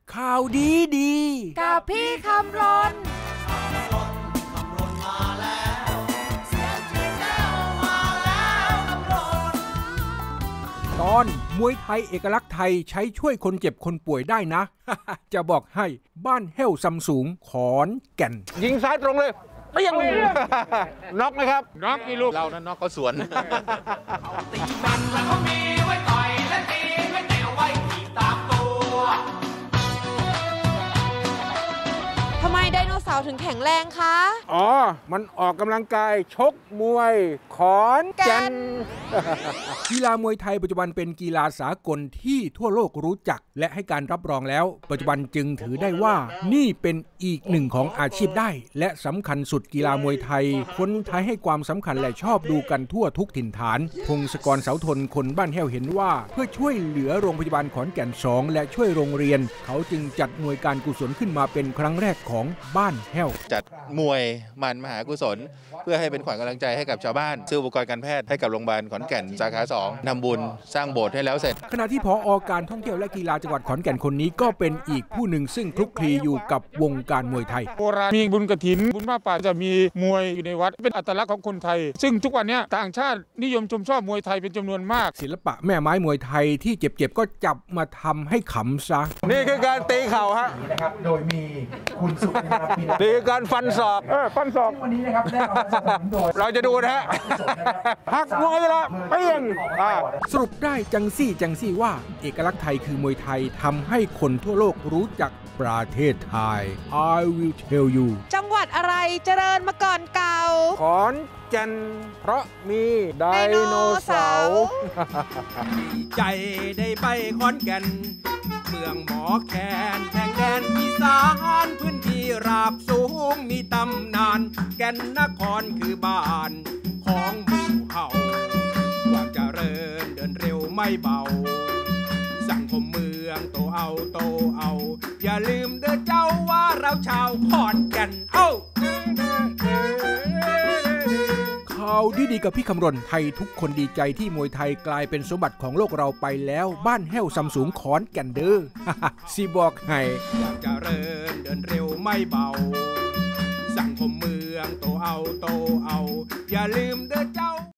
ข่าวดีดีกับพี่คำรนตอนมวยไทยเอกลักษณ์ไทยใช้ช่วยคนเจ็บคนป่วยได้นะ จะบอกให้บ้านแห้วซำสูงขอนแก่นยิงซ้ายตรงเลยไม่ยังน็อกนะครับน็อกนี่ลูกเรานั้นน็อกเขาสวนตีมันแล้วเขามีไว้ต่อยและตีไม่แต่เอาไว้ขี่ตามตัวทำไมไดโนเสาร์ถึงแข็งแรงคะอ๋อมันออกกำลังกายชกมวยขอนแก่น กีฬามวยไทยปัจจุบันเป็นกีฬาสากลที่ทั่วโลกรู้จักและให้การรับรองแล้วปัจจุบันจึงถือได้ว่านี่เป็นอีกหนึ่งของอาชีพได้และสำคัญสุดกีฬามวยไทยคนไทยให้ความสำคัญและชอบดูกันทั่วทุกถิ่นฐานพงศกรเสาทนคนบ้านแห้วเห็นว่าเพื่อช่วยเหลือโรงพยาบาลขอนแก่น2และช่วยโรงเรียนเขาจึงจัดหน่วยการกุศลขึ้นมาเป็นครั้งแรกของบ้านแห้วจัดมวยมันมหากุศลเพื่อให้เป็นขวัญกำลังใจให้กับชาวบ้านซื้ออุปกรณ์การแพทย์ให้กับโรงพยาบาลขอนแก่นสาขา2นำบุญสร้างโบสถ์ให้แล้วเสร็จขณะที่ผอ.การท่องเที่ยวและกีฬาจังหวัดขอนแก่นคนนี้ก็เป็นอีกผู้หนึ่งซึ่งคลุกคลีอยู่กับวงการมวยไทยโบราณมีบุญกฐินบุญผ้าป่าจะมีมวยอยู่ในวัดเป็นอัตลักษณ์ของคนไทยซึ่งทุกวันนี้ต่างชาตินิยมชมชอบมวยไทยเป็นจำนวนมากศิลปะแม่ไม้มวยไทยที่เจ็บๆก็จับมาทำให้ขำซะนี่คือการตีเข่าฮะนะครับโดยมีคุณสุรินาปีนี่คือการฟันศอกฟันศอกวันนี้นะครับได้เอามาสนับสนุนโดยเราจะดูนะฮะหักมวยละเปี้ยงสรุปได้จังซี่ว่าเอกลักษณ์ไทยคือมวยไทยทำให้คนทั่วโลกรู้จักประเทศไทย I will tell you จังหวัดอะไรเจริญมาก่อนเก่าขอนแก่นเพราะมีไดโนเสาร์ใจได้ไปขอนแก่นเมืองหมอแคนแห่งแดนอีสานพื้นที่ราบสูงมีตำนานแก่นนครคือบ้านของหมู่เฮาความเจริญเดินเร็วไม่เบาสังคมเมืองโตเอาอย่าลืมเด้อเจ้าว่าเราชาวขอนแก่นข่าวดีๆกับพี่คำรณไทยทุกคนดีใจที่มวยไทยกลายเป็นสมบัติของโลกเราไปแล้วบ้านแห้วซำสูงขอนแก่นเด้อ สิบอกให้ความเจริญเดินเร็วไม่เบาสังคมเมืองโตเอาอย่าลืมเด้อเจ้า